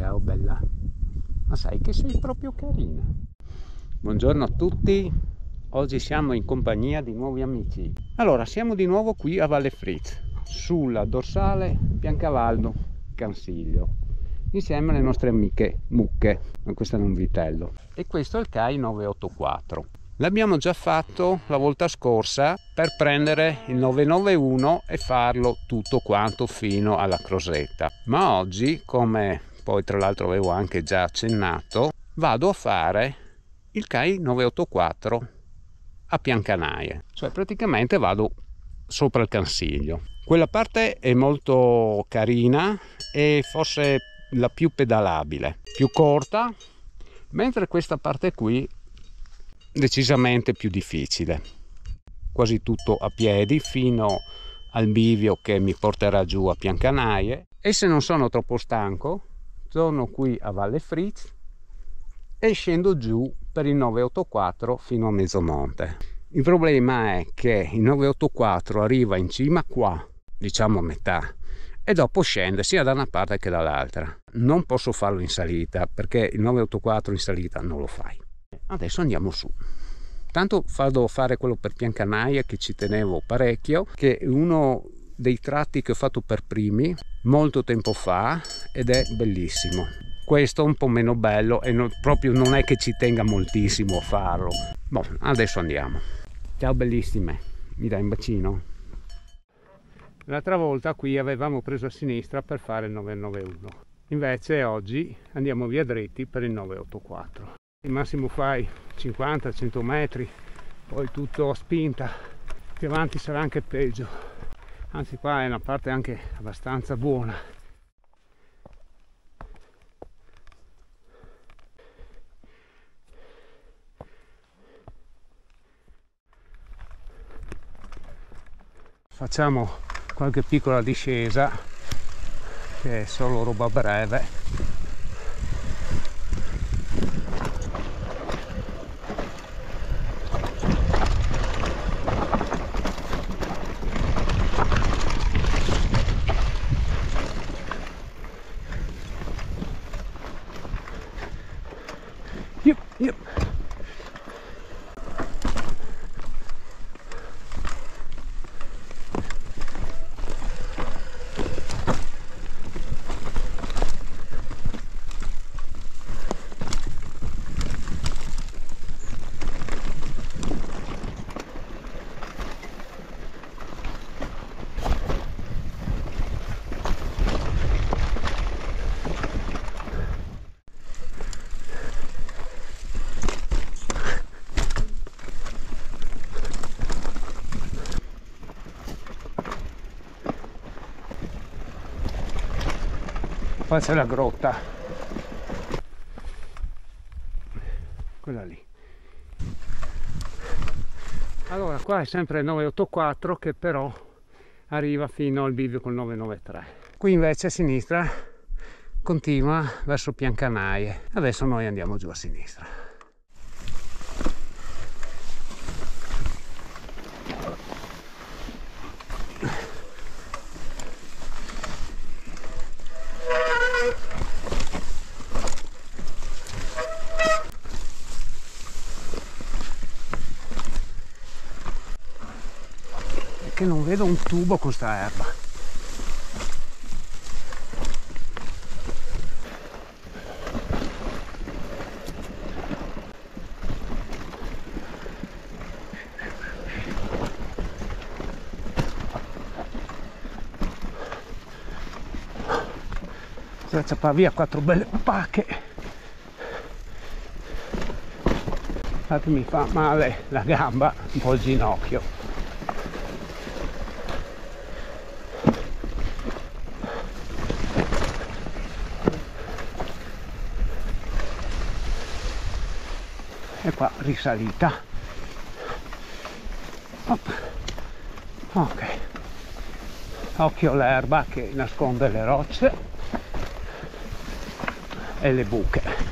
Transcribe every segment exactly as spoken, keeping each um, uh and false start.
Ciao bella, ma sai che sei proprio carina. Buongiorno a tutti, oggi siamo in compagnia di nuovi amici. Allora, siamo di nuovo qui a Valle Fritz, sulla dorsale Biancavallo Cansiglio, insieme alle nostre amiche mucche, ma questo è un vitello. E questo è il C A I nove otto quattro. L'abbiamo già fatto la volta scorsa per prendere il nove nove uno e farlo tutto quanto fino alla Crosetta, ma oggi, come poi tra l'altro avevo anche già accennato, vado a fare il C A I nove otto quattro a Piancanaie, cioè praticamente vado sopra il Cansiglio. Quella parte è molto carina e forse la più pedalabile, più corta, mentre questa parte qui decisamente più difficile. Quasi tutto a piedi fino al bivio che mi porterà giù a Piancanaie, e se non sono troppo stanco torno qui a Valle Fritz e scendo giù per il nove otto quattro fino a Mezzomonte. Il problema è che il nove otto quattro arriva in cima qua, diciamo a metà, e dopo scende sia da una parte che dall'altra. Non posso farlo in salita perché il nove otto quattro in salita non lo fai. Adesso andiamo su. Tanto vado a fare quello per Piancanaie, che ci tenevo parecchio, che è uno dei tratti che ho fatto per primi molto tempo fa ed è bellissimo. Questo è un po' meno bello e non, proprio non è che ci tenga moltissimo a farlo. Boh, adesso andiamo. Ciao bellissime, mi dai un bacino? L'altra volta qui avevamo preso a sinistra per fare il nove nove uno, invece oggi andiamo via dritti per il nove otto quattro. Al massimo fai cinquanta cento metri, poi tutto a spinta, più avanti sarà anche peggio, anzi qua è una parte anche abbastanza buona. Facciamo qualche piccola discesa che è solo roba breve. Yup, yup. Qua c'è la grotta, quella lì. Allora qua è sempre il nove otto quattro che però arriva fino al bivio col nove nove tre. Qui invece a sinistra continua verso Piancanaie. Adesso noi andiamo giù a sinistra. Che non vedo un tubo con sta erba. Si ciappa via quattro belle pacche. Infatti mi fa male la gamba, un po' il ginocchio. E qua risalita. Op. Ok, occhio all'erba che nasconde le rocce e le buche.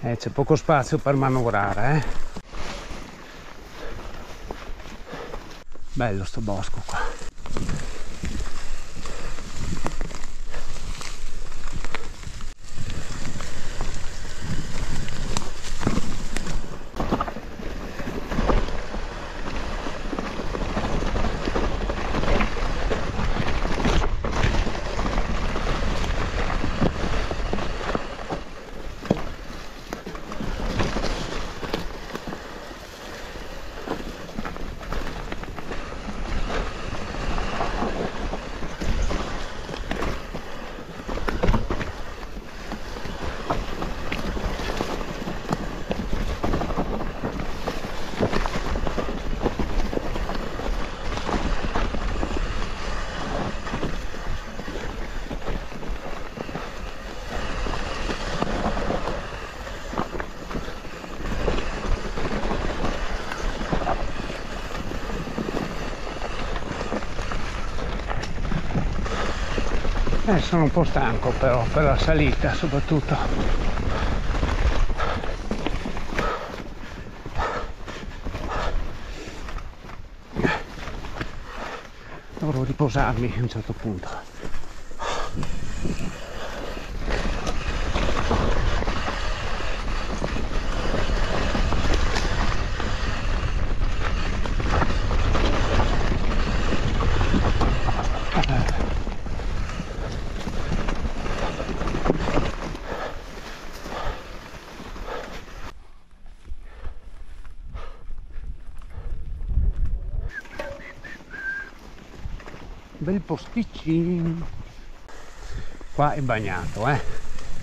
Eh, c'è poco spazio per manovrare, eh. Bello sto bosco qua. Eh, sono un po' stanco però per la salita soprattutto. Dovrò riposarmi a un certo punto. Bel posticino. Qua è bagnato, eh.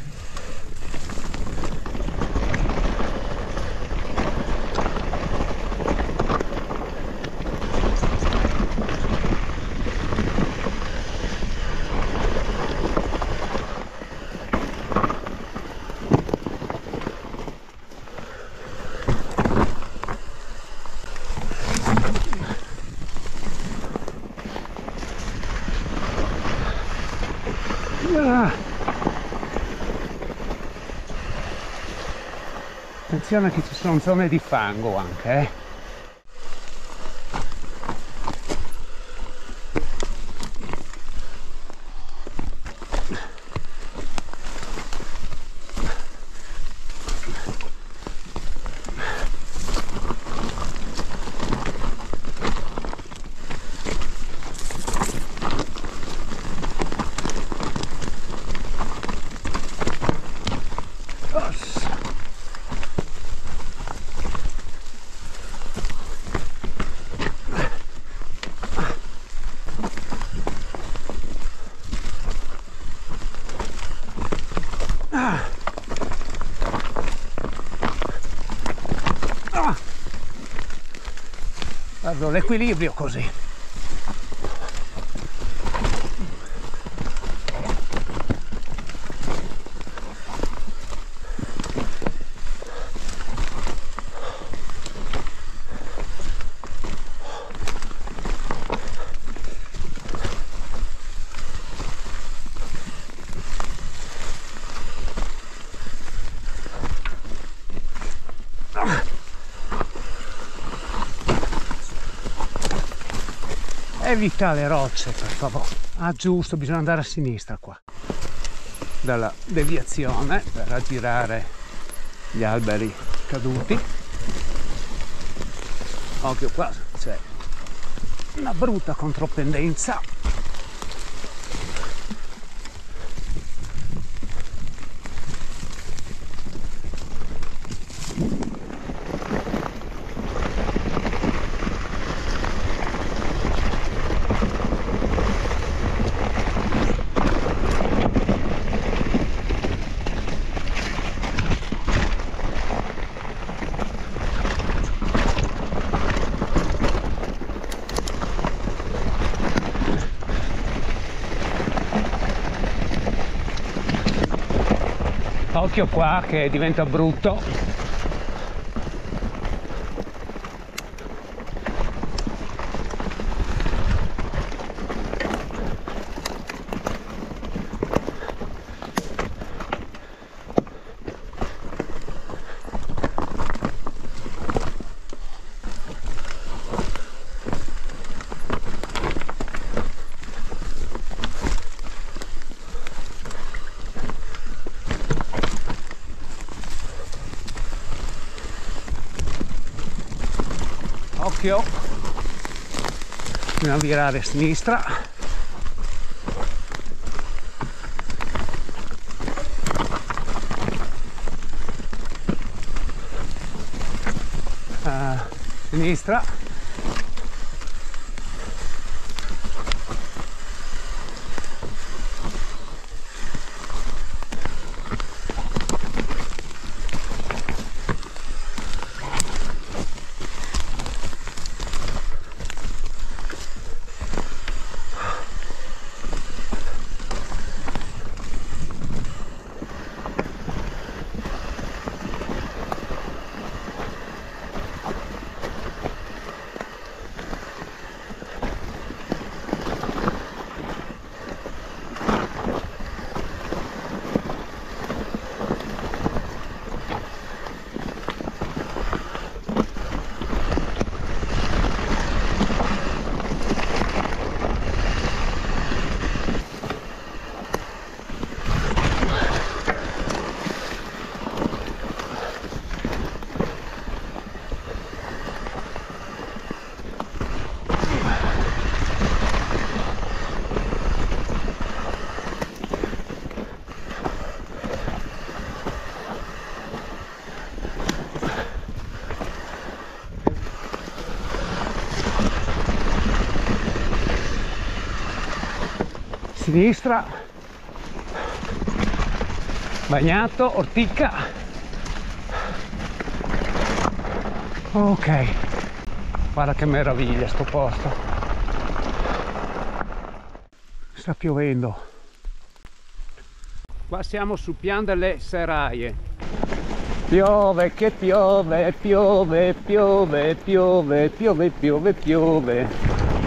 Ah. Attenzione che ci sono zone di fango anche, eh. Perdo l'equilibrio così. Evita le rocce, per favore. Ah, giusto, bisogna andare a sinistra qua dalla deviazione per aggirare gli alberi caduti. Occhio, qua c'è una brutta contropendenza. Occhio qua che diventa brutto. occhio, bisogna virare a sinistra. A sinistra. Sinistra, bagnato, ortica. Ok, guarda che meraviglia sto posto. Sta piovendo. Qua siamo su Pian delle Serraie. Piove che piove, piove, piove, piove, piove, piove, piove.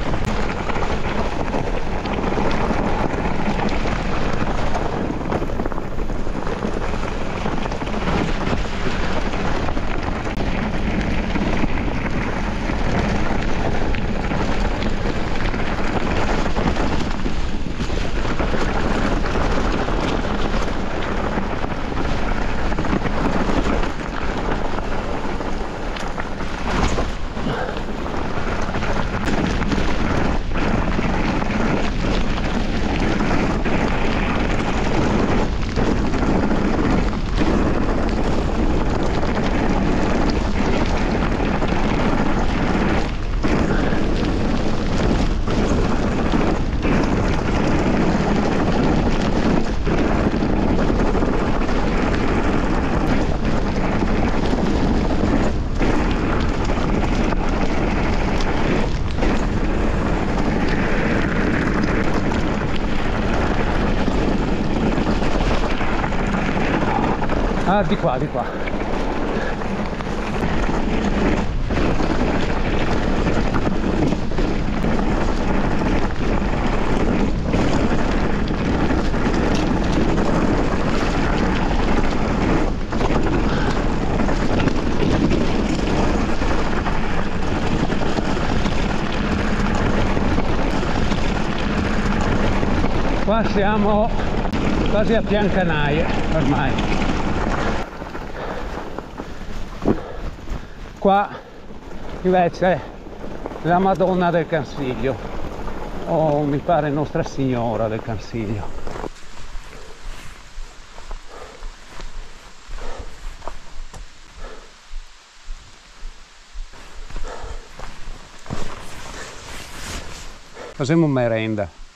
Ah, di qua, di qua. Qua siamo quasi a Piancanaie ormai. Qua invece la Madonna del Cansiglio, o mi pare Nostra Signora del Cansiglio. Facciamo merenda.